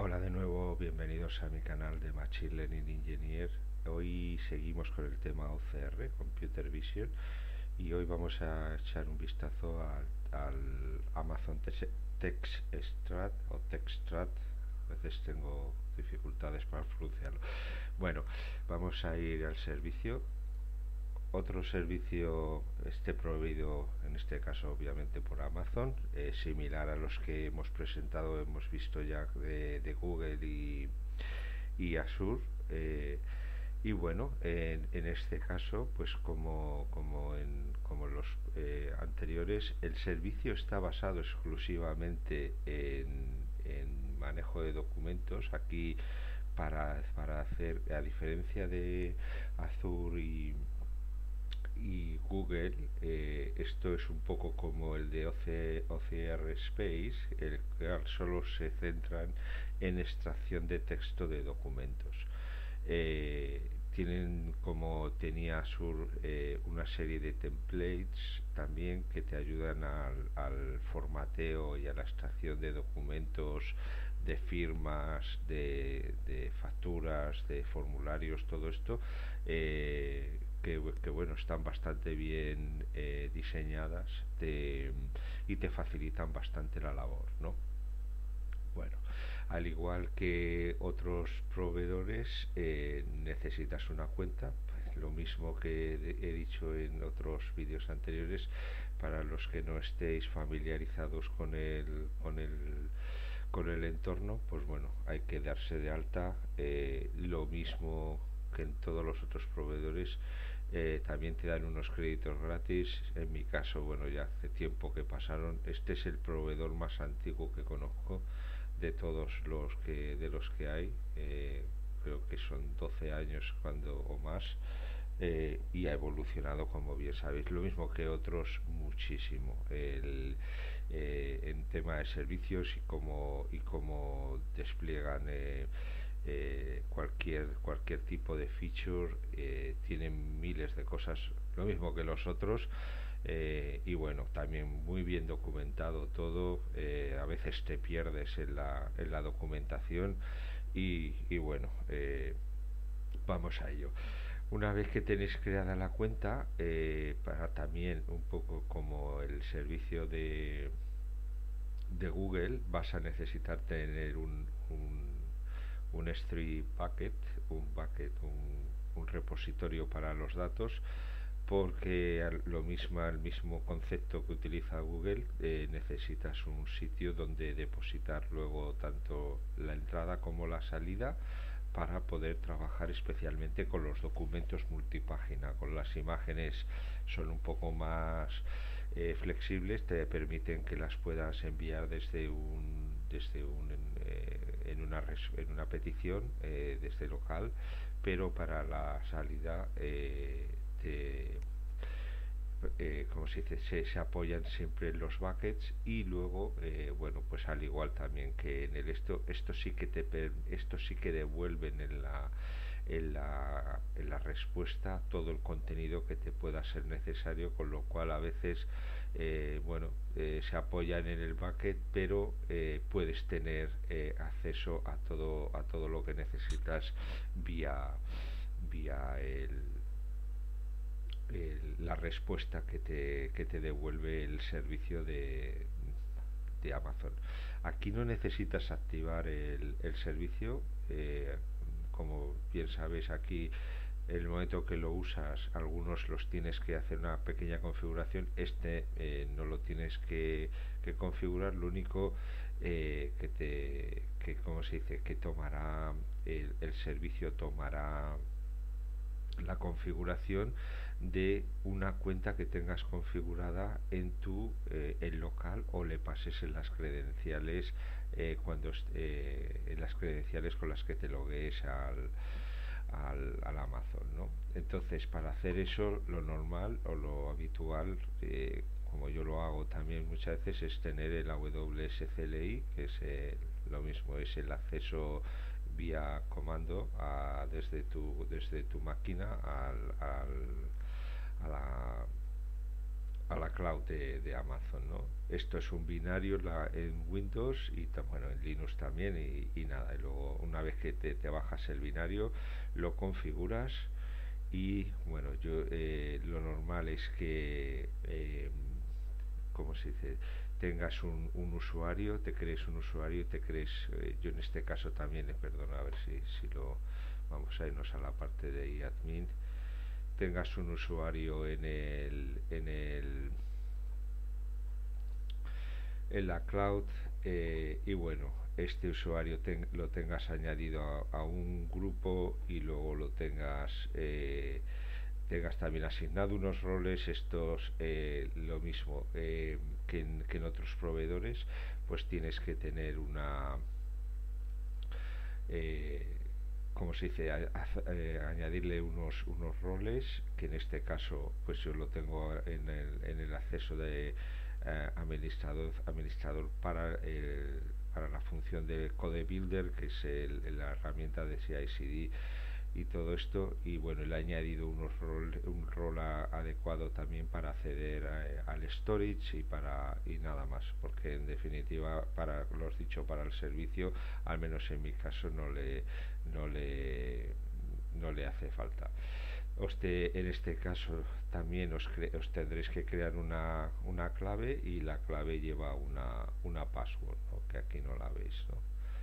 Hola de nuevo, bienvenidos a mi canal de Machine Learning Engineer. Hoy seguimos con el tema OCR, Computer Vision, y hoy vamos a echar un vistazo al Amazon TextStrat o TextStrat. A veces tengo dificultades para pronunciarlo. Bueno, vamos a ir al servicio. Otro servicio proveído en este caso obviamente por Amazon, similar a los que hemos presentado, hemos visto ya de Google y Azure. Y bueno, en este caso, pues como los anteriores, el servicio está basado exclusivamente en manejo de documentos. Aquí para hacer, a diferencia de Azure y Google, esto es un poco como el de OCR Space, el que solo se centran en extracción de texto de documentos. Tienen, como tenía Sur, una serie de templates también que te ayudan al formateo y a la extracción de documentos, de firmas, de facturas, de formularios, todo esto, que bueno, están bastante bien diseñadas y te facilitan bastante la labor, ¿no? Bueno, al igual que otros proveedores, necesitas una cuenta, pues lo mismo que he dicho en otros vídeos anteriores. Para los que no estéis familiarizados con el entorno, pues bueno, hay que darse de alta, lo mismo que en todos los otros proveedores. También te dan unos créditos gratis. En mi caso, bueno, ya hace tiempo que pasaron. Este es el proveedor más antiguo que conozco de todos los que hay. Creo que son 12 años o más. Y ha evolucionado, como bien sabéis, lo mismo que otros, muchísimo en tema de servicios y cómo despliegan cualquier tipo de feature. Tienen miles de cosas, lo mismo que los otros. Y bueno, también muy bien documentado todo. A veces te pierdes en la documentación y bueno, vamos a ello. Una vez que tenéis creada la cuenta, para también un poco como el servicio de Google, vas a necesitar tener un S3 bucket, un repositorio para los datos, porque el mismo concepto que utiliza Google, necesitas un sitio donde depositar luego tanto la entrada como la salida, para poder trabajar especialmente con los documentos multipágina. Con las imágenes son un poco más flexibles, te permiten que las puedas enviar en una petición, desde local, pero para la salida, como se dice, se apoyan siempre en los buckets. Y luego, bueno, pues al igual también que en esto sí que devuelven en la respuesta todo el contenido que te pueda ser necesario, con lo cual a veces, bueno, se apoyan en el bucket, pero puedes tener acceso a todo lo que necesitas vía la respuesta que te devuelve el servicio de Amazon. Aquí no necesitas activar el servicio. Como bien sabéis, aquí en el momento que lo usas, algunos los tienes que hacer una pequeña configuración. No lo tienes que configurar. Lo único, ¿cómo se dice? Que tomará el servicio tomará la configuración de una cuenta que tengas configurada en local, o le pases en las credenciales, en las credenciales con las que te logues al Amazon, ¿no? Entonces, para hacer eso, lo normal o lo habitual, como yo lo hago también muchas veces, es tener el AWS CLI, que es lo mismo, es el acceso vía comando desde tu máquina a a la cloud de Amazon, ¿no? Esto es un binario en Windows y bueno, en Linux también y nada. Y luego una vez que te bajas el binario, lo configuras y bueno, yo lo normal es que, ¿cómo se dice? Tengas un usuario, te crees un usuario y te crees, yo en este caso también, perdona, a ver si lo, vamos a irnos a la parte de admin, tengas un usuario en la cloud, y bueno, este usuario lo tengas añadido a un grupo y luego lo tengas también asignado unos roles. Estos, lo mismo que en otros proveedores, pues tienes que tener una, eh, como se dice, añadirle unos roles, que en este caso pues yo lo tengo en el acceso de administrador para la función de Code Builder, que es la herramienta de CI/CD y todo esto. Y bueno, le he añadido un rol adecuado también para acceder al storage y nada más, porque en definitiva, para lo has dicho, para el servicio, al menos en mi caso, no le, no le hace falta. En este caso también os tendréis que crear una clave, y la clave lleva una password, ¿no? Que aquí no la veis, ¿no?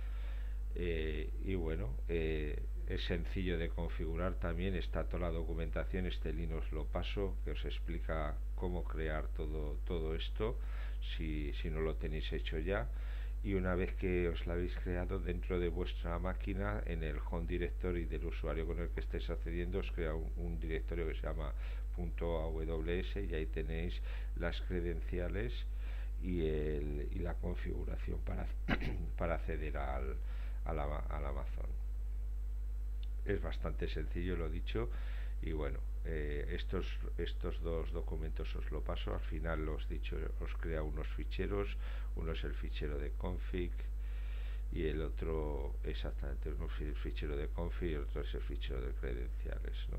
Y bueno, es sencillo de configurar también. Está toda la documentación, este link os lo paso, que os explica cómo crear todo esto, si no lo tenéis hecho ya. Y una vez que os la habéis creado, dentro de vuestra máquina, en el home directory del usuario con el que estéis accediendo, os crea un directorio que se llama .aws, y ahí tenéis las credenciales y la configuración para acceder al Amazon. Es bastante sencillo, lo dicho. Y bueno, estos dos documentos os lo paso. Al final, os dicho, os crea unos ficheros. Uno es el fichero de config y el otro, exactamente, uno es el fichero de config y el otro es el fichero de credenciales, ¿no?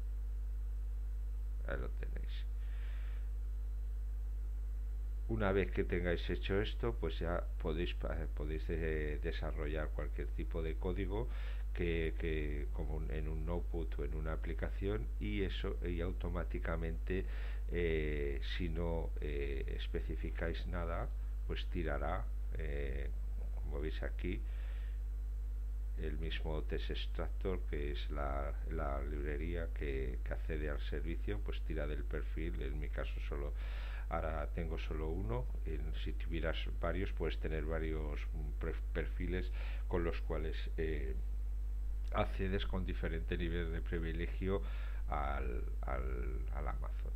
Ahí lo tenéis. Una vez que tengáis hecho esto, pues ya podéis desarrollar cualquier tipo de código, como en un notebook o en una aplicación, y eso, y automáticamente, si no especificáis nada, pues tirará, como veis aquí, el mismo Test Extractor, que es la librería que accede al servicio, pues tira del perfil. En mi caso ahora tengo solo uno. Si tuvieras varios, puedes tener varios perfiles con los cuales accedes con diferente nivel de privilegio al Amazon.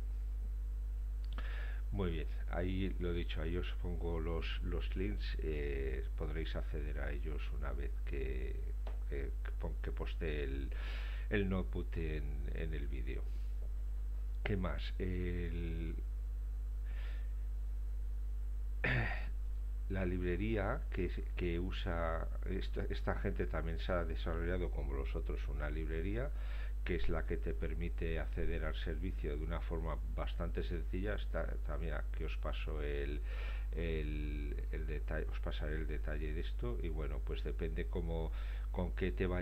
Muy bien, ahí lo dicho, ahí os pongo los links, podréis acceder a ellos una vez que poste el notebook en el vídeo. ¿Qué más? La librería que usa esta gente también se ha desarrollado, como los otros, una librería que es la que te permite acceder al servicio de una forma bastante sencilla. También aquí os paso el detalle, os pasaré el detalle de esto. Y bueno, pues depende con qué te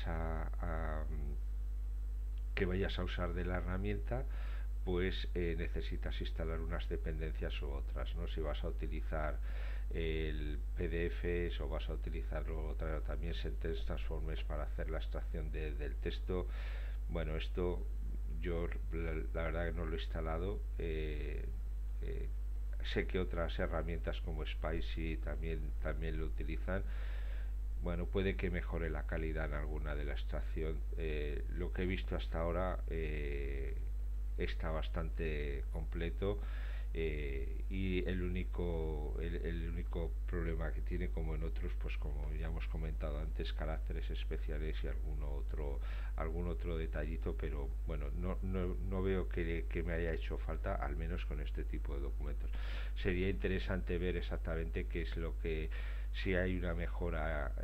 que vayas a usar de la herramienta, pues necesitas instalar unas dependencias u otras, ¿no? Si vas a utilizar el PDF o vas a utilizar también Sentence Transformers para hacer la extracción del texto. Bueno, esto yo la verdad que no lo he instalado. Eh, Sé que otras herramientas como Spicy también lo utilizan. Bueno, puede que mejore la calidad en alguna de la extracción. Lo que he visto hasta ahora está bastante completo, y el único problema que tiene, como en otros, pues como ya hemos comentado antes, caracteres especiales y algún otro detallito, pero bueno, no veo que me haya hecho falta, al menos con este tipo de documentos. Sería interesante ver exactamente qué es lo que, si hay una mejora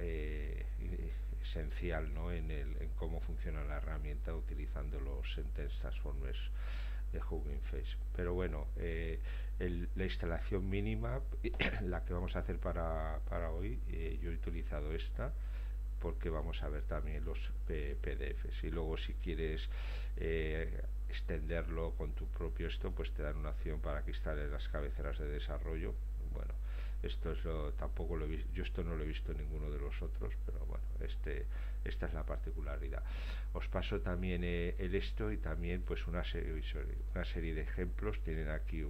esencial, ¿no? En cómo funciona la herramienta utilizando los Sentence Transformers de Hugging Face. Pero bueno, la instalación mínima, la que vamos a hacer para hoy, yo he utilizado esta porque vamos a ver también los PDFs, y luego si quieres extenderlo con tu propio esto, pues te dan una opción para que instales las cabeceras de desarrollo. Bueno, esto es tampoco lo he visto, yo esto no lo he visto en ninguno de los otros, pero bueno, esta es la particularidad. Os paso también el esto, y también pues una serie de ejemplos. Tienen aquí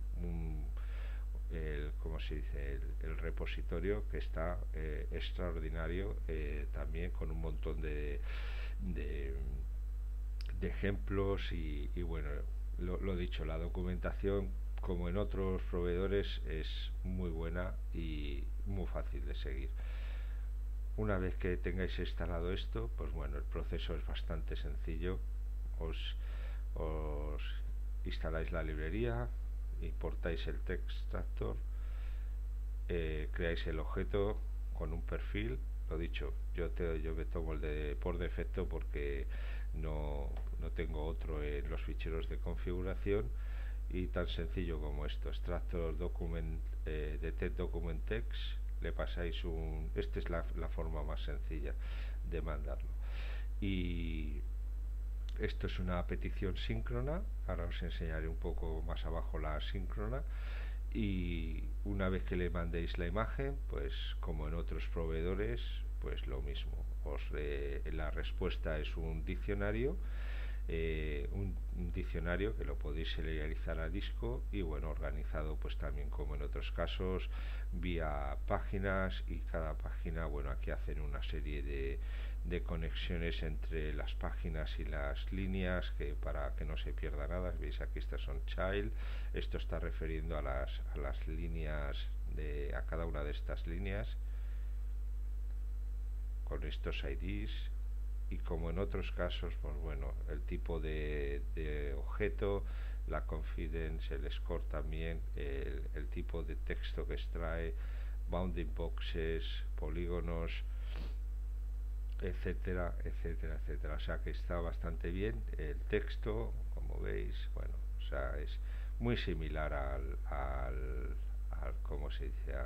¿cómo se dice? El repositorio, que está extraordinario, también con un montón de, de ejemplos, y bueno, lo dicho, la documentación, como en otros proveedores, es muy buena y muy fácil de seguir. Una vez que tengáis instalado esto, pues bueno, el proceso es bastante sencillo. Os, os instaláis la librería, importáis el Textractor, creáis el objeto con un perfil. Lo dicho, yo me tomo el de por defecto porque no tengo otro en los ficheros de configuración, y tan sencillo como esto: extractor document, detect document text, le pasáis esta es la forma más sencilla de mandarlo. Y esto es una petición síncrona. Ahora os enseñaré un poco más abajo la asíncrona. Y una vez que le mandéis la imagen, pues como en otros proveedores, pues lo mismo. La respuesta es un diccionario, un diccionario que lo podéis serializar a disco, y bueno, organizado pues también como en otros casos vía páginas. Y cada página, bueno, aquí hacen una serie de conexiones entre las páginas y las líneas, que para que no se pierda nada. Veis aquí, estas son child, esto está refiriendo a las líneas, a cada una de estas líneas con estos IDs. Y como en otros casos, pues bueno, el tipo de objeto, la confidence, el score también, el tipo de texto que extrae, bounding boxes, polígonos, etcétera, etcétera, etcétera. O sea que está bastante bien el texto, como veis. Bueno, o sea, es muy similar ¿cómo se dice?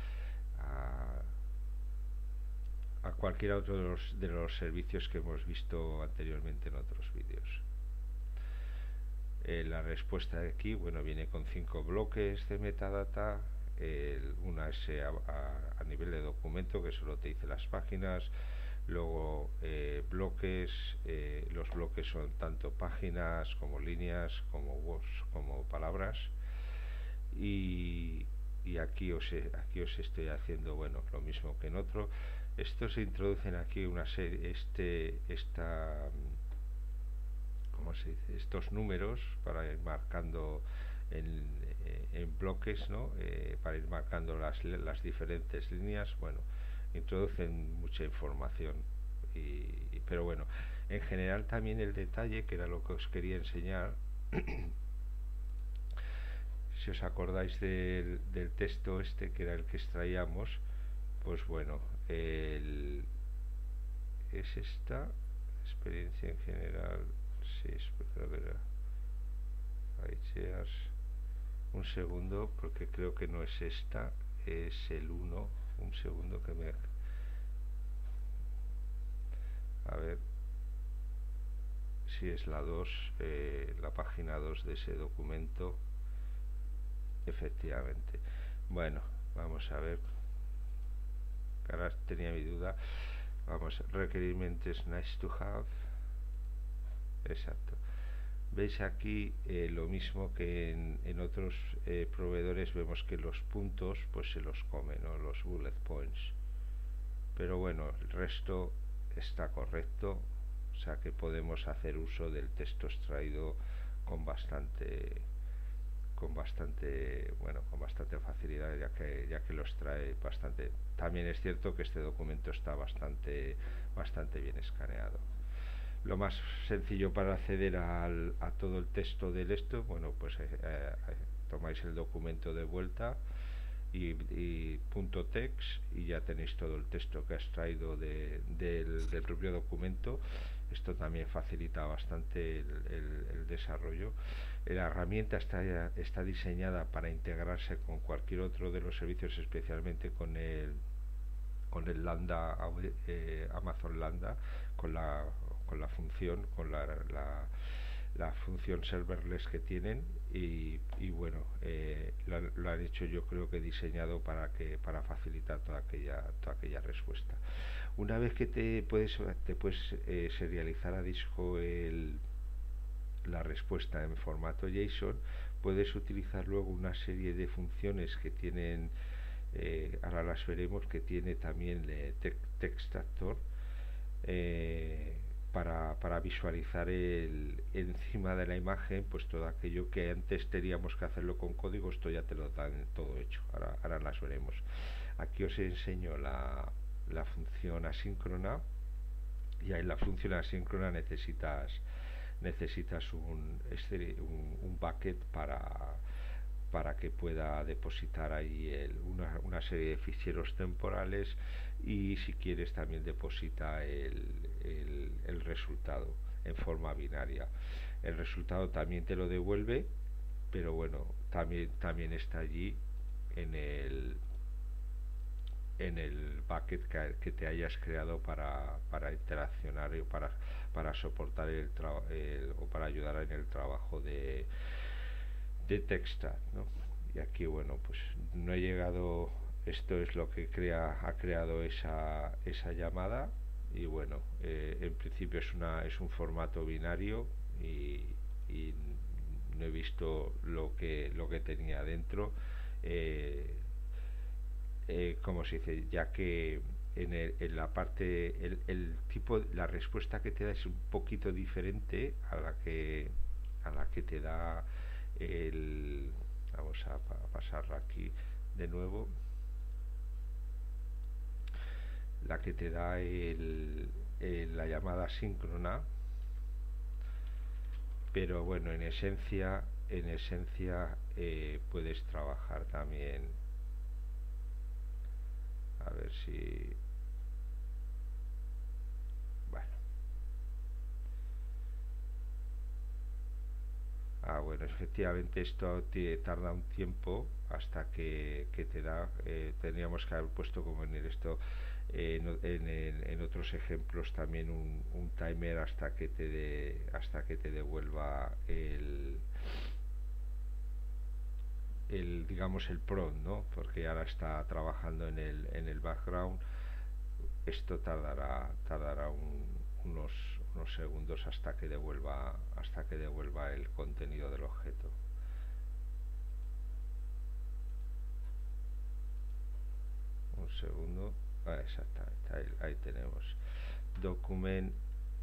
A cualquier otro de los servicios que hemos visto anteriormente en otros vídeos. La respuesta de aquí, bueno, viene con 5 bloques de metadata. Una es a nivel de documento, que solo te dice las páginas. Luego bloques, los bloques son tanto páginas como líneas, como words, como palabras. Y aquí os estoy haciendo, bueno, lo mismo que en otro. Estos se introducen aquí una serie, ¿cómo se dice? Estos números para ir marcando en bloques, ¿no? Para ir marcando las diferentes líneas. Bueno, introducen mucha información, pero bueno, en general también el detalle, que era lo que os quería enseñar. Si os acordáis del texto este, que era el que extraíamos, pues bueno, es esta experiencia en general. Sí, espera, a ver, un segundo, porque creo que no es esta, es el 1. Un segundo que me... A ver si es la 2, la página 2 de ese documento. Efectivamente. Bueno, vamos a ver. Ahora tenía mi duda. Vamos, requerimientos nice to have. Exacto. Veis aquí lo mismo que en otros proveedores. Vemos que los puntos pues se los comen, ¿no? Los bullet points. Pero bueno, el resto está correcto. O sea que podemos hacer uso del texto extraído con bastante con bastante facilidad, ya que los trae bastante. También es cierto que este documento está bastante bien escaneado. Lo más sencillo para acceder a todo el texto del esto, bueno, pues tomáis el documento de vuelta, y punto text, y ya tenéis todo el texto que has traído del propio documento. Esto también facilita bastante el desarrollo. La herramienta está diseñada para integrarse con cualquier otro de los servicios, especialmente con el Lambda, Amazon Lambda, con la, con la función, con la función serverless que tienen. Y bueno, lo han hecho, yo creo que diseñado para facilitar toda aquella respuesta. Una vez que te puedes serializar a disco la respuesta en formato JSON, puedes utilizar luego una serie de funciones que tienen, ahora las veremos, que tiene también Textractor, eh, para visualizar encima de la imagen, pues todo aquello que antes teníamos que hacerlo con código. Esto ya te lo dan todo hecho. Ahora las veremos. Aquí os enseño la función asíncrona, y en la función asíncrona necesitas un bucket para que pueda depositar ahí una serie de ficheros temporales, y si quieres también deposita el resultado en forma binaria. El resultado también te lo devuelve, pero bueno, también está allí en el bucket que te hayas creado para interaccionar, y para soportar o para ayudar en el trabajo de Textart, ¿no? Y aquí, bueno, pues no he llegado. Esto es lo que ha creado esa llamada. Y bueno, en principio es un formato binario, y no he visto lo que tenía dentro. eh, Como se dice, ya que en la parte, la respuesta que te da es un poquito diferente a la que te da el. Vamos a pasarla aquí de nuevo. La que te da la llamada síncrona. Pero bueno, en esencia puedes trabajar también. A ver si. Bueno. Bueno, efectivamente esto tarda un tiempo hasta que te da. Tendríamos que haber puesto, como en esto, en otros ejemplos, también un timer hasta que te devuelva digamos, el prompt, ¿no? Porque ahora está trabajando en el background. Esto tardará unos segundos hasta que devuelva el contenido del objeto. Un segundo. Exactamente, ahí tenemos document.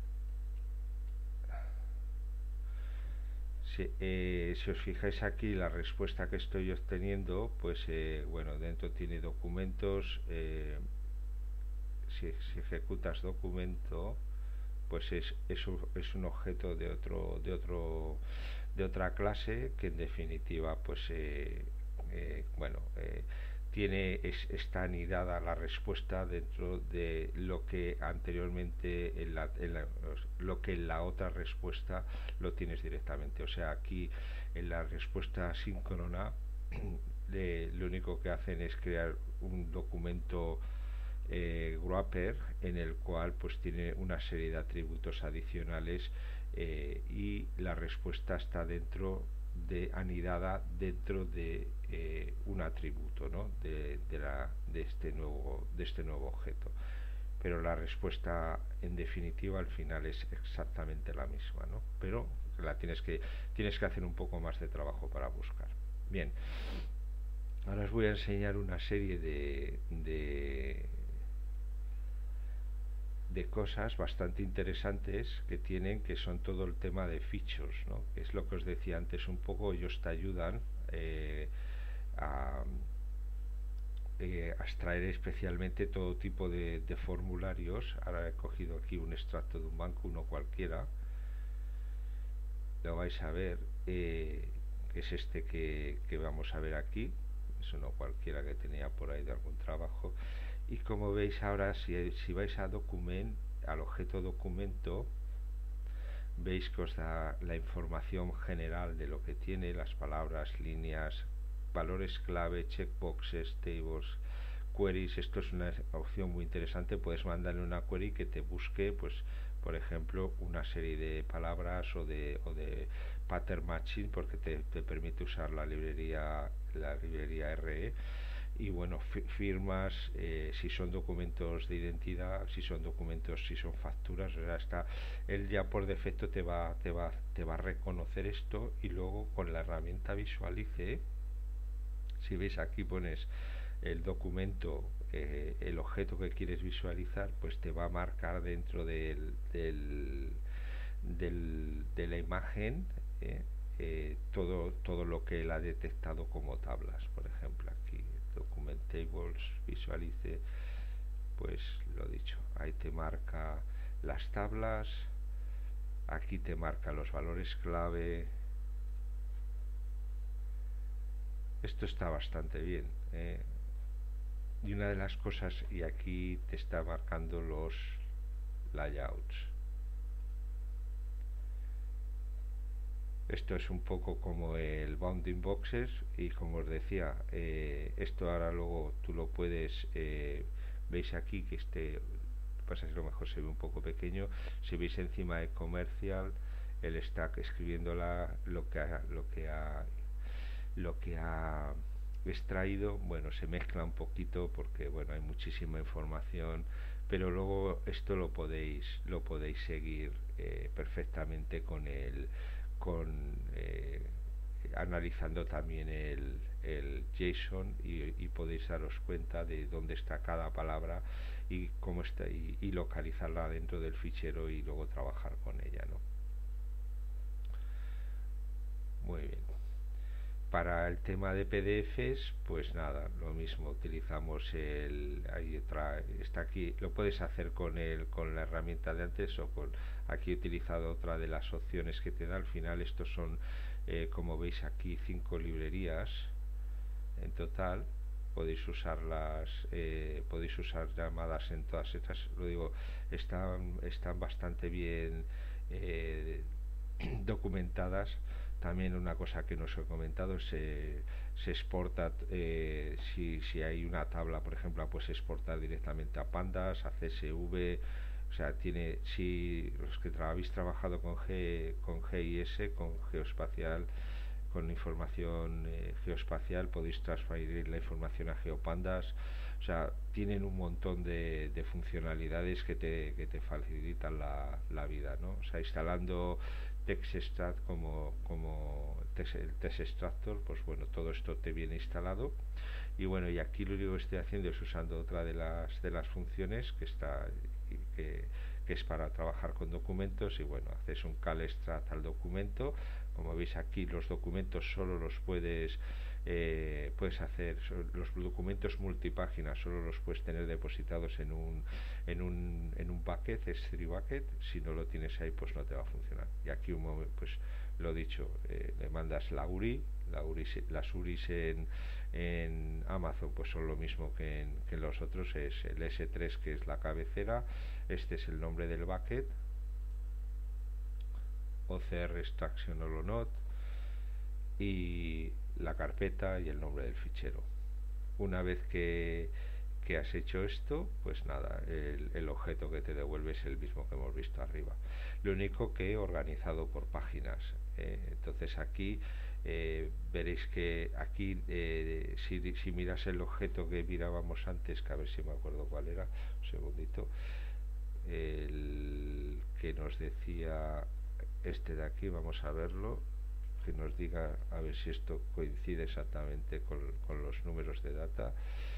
Si os fijáis aquí, la respuesta que estoy obteniendo, pues bueno, dentro tiene documentos. Si ejecutas documento, pues es un objeto de otra clase, que en definitiva, pues bueno, está anidada la respuesta dentro de lo que anteriormente lo que en la otra respuesta lo tienes directamente. O sea, aquí en la respuesta síncrona, lo único que hacen es crear un documento wrapper, en el cual pues tiene una serie de atributos adicionales, y la respuesta está anidada dentro de un atributo, ¿no? de este nuevo objeto. Pero la respuesta, en definitiva, al final es exactamente la misma, ¿no? Pero tienes que hacer un poco más de trabajo para buscar. Bien, ahora os voy a enseñar una serie de cosas bastante interesantes que tienen, que son todo el tema de features, ¿no? Que es lo que os decía antes un poco. Ellos te ayudan a extraer especialmente todo tipo de formularios. Ahora he cogido aquí un extracto de un banco, uno cualquiera. Lo vais a ver, que es este que vamos a ver aquí. es uno cualquiera que tenía por ahí de algún trabajo. Y como veis ahora, si vais a document, al objeto documento, veis que os da la información general de lo que tiene, las palabras, líneas, valores clave, checkboxes, tables, queries. Esto es una opción muy interesante. Puedes mandarle una query que te busque, pues, por ejemplo, una serie de palabras o de pattern matching, porque te permite usar la librería RE. Y bueno, firmas, si son documentos de identidad, si son facturas, o sea, él ya por defecto te va a reconocer esto. Y luego con la herramienta Visualize, si veis aquí pones el documento, el objeto que quieres visualizar, pues te va a marcar dentro de la imagen, todo lo que él ha detectado como tablas. Por ejemplo, aquí document tables, visualice, pues lo dicho, ahí te marca las tablas, aquí te marca los valores clave. Esto está bastante bien, y una de las cosas, y aquí te está marcando los layouts. Esto es un poco como el bounding boxes, y como os decía, esto ahora luego tú lo puedes, veis aquí que pasa que a lo mejor se ve un poco pequeño. Si veis encima de comercial, él está escribiendo lo que ha extraído. Bueno, se mezcla un poquito porque bueno, hay muchísima información, pero luego esto lo podéis seguir perfectamente analizando también el JSON, y podéis daros cuenta de dónde está cada palabra y cómo está, y localizarla dentro del fichero y luego trabajar con ella, ¿no? Muy bien. Para el tema de PDFs, pues nada, lo mismo, utilizamos está aquí, lo puedes hacer con la herramienta de antes, o aquí he utilizado otra de las opciones que te da. Al final estos son, como veis aquí, 5 librerías en total. Podéis usar llamadas en todas estas. Lo digo, están bastante bien documentadas. También una cosa que no os he comentado, se exporta, si hay una tabla, por ejemplo, pues exportar directamente a Pandas, a CSV. O sea, si los que habéis trabajado con GIS, con geoespacial, con información geoespacial, podéis transferir la información a GeoPandas. O sea, tienen un montón de funcionalidades que te facilitan la vida, ¿no? O sea, instalando TextExtract como el Text Extractor, pues bueno, todo esto te viene instalado. Y bueno, y aquí lo único que estoy haciendo es usando otra de las funciones que es para trabajar con documentos. Y bueno, haces un call extract al documento. Como veis aquí, los documentos solo los puedes hacer, los documentos multipáginas solo los puedes tener depositados en un bucket, S3 bucket. Si no lo tienes ahí, pues no te va a funcionar. Y aquí pues lo dicho, le mandas las URIs en Amazon, pues son lo mismo que en los otros. Es el S3, que es la cabecera. Este es el nombre del bucket, OCR extraction o not, y la carpeta y el nombre del fichero. Una vez que has hecho esto, pues nada, el objeto que te devuelve es el mismo que hemos visto arriba. Lo único que organizado por páginas. Entonces aquí veréis que aquí, si miras el objeto que mirábamos antes, que a ver si me acuerdo cuál era, un segundito, el que nos decía este de aquí, vamos a verlo, que nos diga a ver si esto coincide exactamente con los números de data.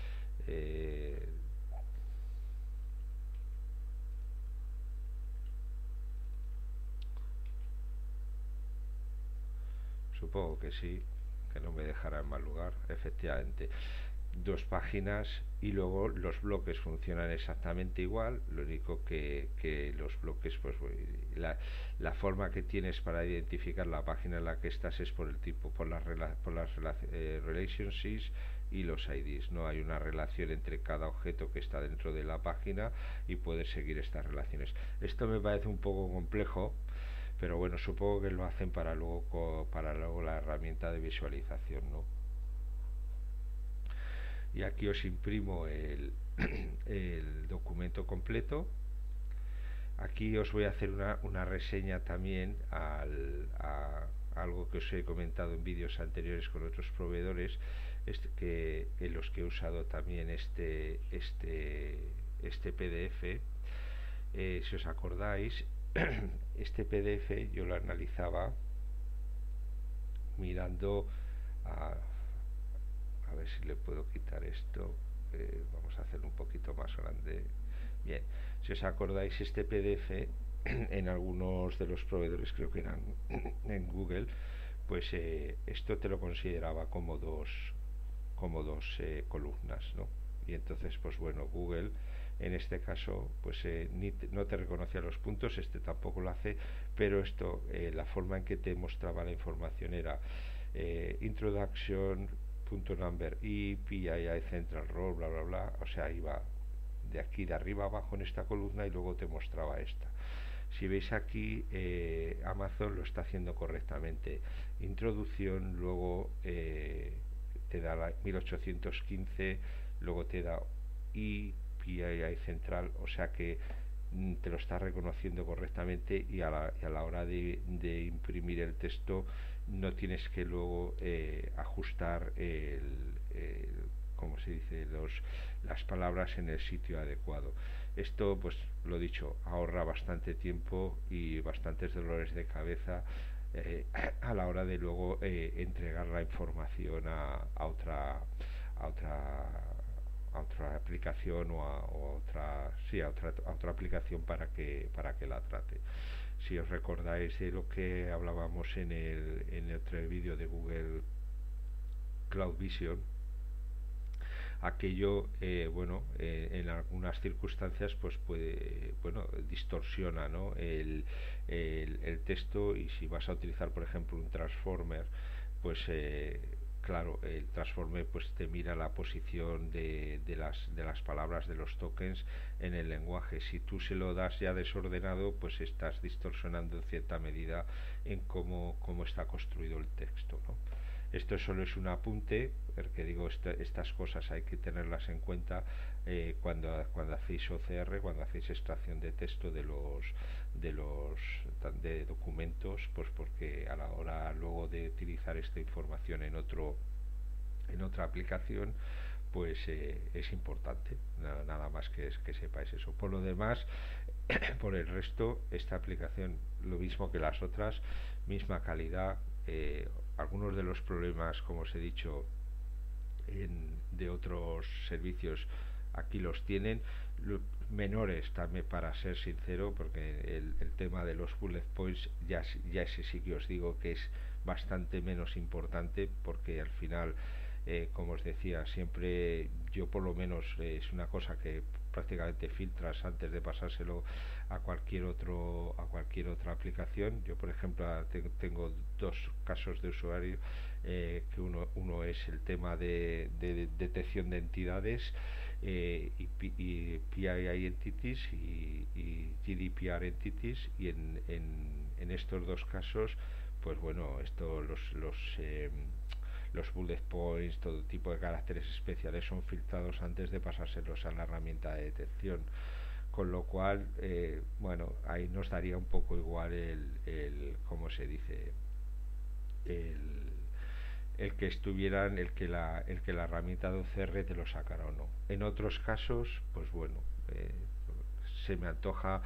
Supongo que sí, que no me dejará en mal lugar. Efectivamente, 2 páginas, y luego los bloques funcionan exactamente igual. Lo único que los bloques, pues la forma que tienes para identificar la página en la que estás es por el tipo, por las relationships, y los IDs, no hay una relación entre cada objeto que está dentro de la página y puedes seguir estas relaciones. Esto me parece un poco complejo, pero bueno, supongo que lo hacen para luego la herramienta de visualización, ¿no? Y aquí os imprimo el documento completo. Aquí os voy a hacer una reseña también a algo que os he comentado en vídeos anteriores con otros proveedores, que en los que he usado también este PDF. Si os acordáis, este PDF yo lo analizaba mirando a ver si le puedo quitar esto. Vamos a hacerlo un poquito más grande. Bien, si os acordáis, este PDF en algunos de los proveedores, creo que eran en Google, pues esto te lo consideraba como dos columnas, ¿no? Y entonces, pues bueno, Google en este caso pues no te reconocía los puntos, este tampoco lo hace, pero esto, la forma en que te mostraba la información era introduction, punto number y PII central role, bla bla bla, o sea, iba de aquí de arriba abajo en esta columna y luego te mostraba esta. Si veis aquí, Amazon lo está haciendo correctamente. Introducción, luego te da la 1815, luego te da PII central, o sea que te lo está reconociendo correctamente, y a la hora de imprimir el texto no tienes que luego ajustar como se dice, las palabras en el sitio adecuado. Esto, pues lo dicho, ahorra bastante tiempo y bastantes dolores de cabeza a la hora de luego entregar la información a otra a otra a otra aplicación o a otra aplicación para que la trate. Si os recordáis de lo que hablábamos en el otro vídeo de Google Cloud Vision, aquello en algunas circunstancias pues puede, bueno, distorsiona, ¿no? el texto, y si vas a utilizar por ejemplo un transformer, pues claro, el transformer pues te mira la posición de las palabras, de los tokens en el lenguaje. Si tú se lo das ya desordenado, pues estás distorsionando en cierta medida en cómo está construido el texto, ¿no? Esto solo es un apunte, porque digo, estas cosas hay que tenerlas en cuenta cuando hacéis OCR, cuando hacéis extracción de texto de documentos, pues porque a la hora luego de utilizar esta información en otra aplicación, pues es importante, nada más que sepáis eso. Por lo demás, por el resto, esta aplicación, lo mismo que las otras, misma calidad. Algunos de los problemas, como os he dicho, de otros servicios aquí los tienen, menores también, para ser sincero, porque el tema de los bullet points ya ese sí que os digo que es bastante menos importante, porque al final como os decía, siempre yo por lo menos es una cosa que prácticamente filtras antes de pasárselo a cualquier otra aplicación. Yo por ejemplo tengo dos casos de usuario, que uno es el tema de detección de entidades, y PII entities y GDPR entities, y en estos dos casos pues bueno, los bullet points, todo tipo de caracteres especiales son filtrados antes de pasárselos a la herramienta de detección, con lo cual bueno, ahí nos daría un poco igual ¿cómo se dice? el que estuvieran, el que la herramienta de OCR te lo sacara o no. En otros casos, pues bueno, se me antoja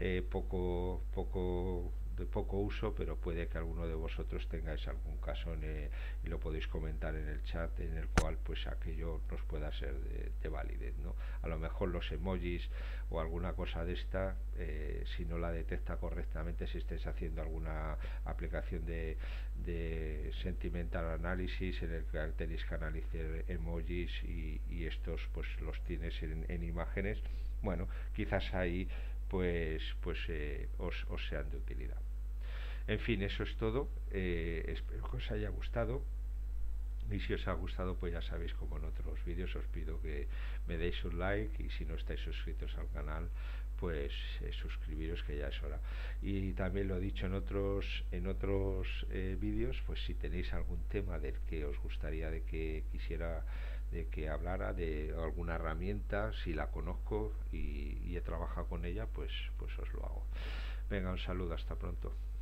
de poco uso, pero puede que alguno de vosotros tengáis algún caso y lo podéis comentar en el chat, en el cual pues aquello nos pueda ser de validez, ¿no? A lo mejor los emojis o alguna cosa de esta, si no la detecta correctamente, si estáis haciendo alguna aplicación de sentimental análisis en el que tenéis que analizar emojis y estos pues los tienes en imágenes, bueno, quizás ahí pues os sean de utilidad. En fin, eso es todo. Espero que os haya gustado Y si os ha gustado, pues ya sabéis, como en otros vídeos, os pido que me deis un like, y si no estáis suscritos al canal, pues suscribiros, que ya es hora. Y también lo he dicho en otros vídeos, pues si tenéis algún tema del que os gustaría de que hablara, de alguna herramienta, si la conozco y he trabajado con ella, pues os lo hago. Venga, un saludo, hasta pronto.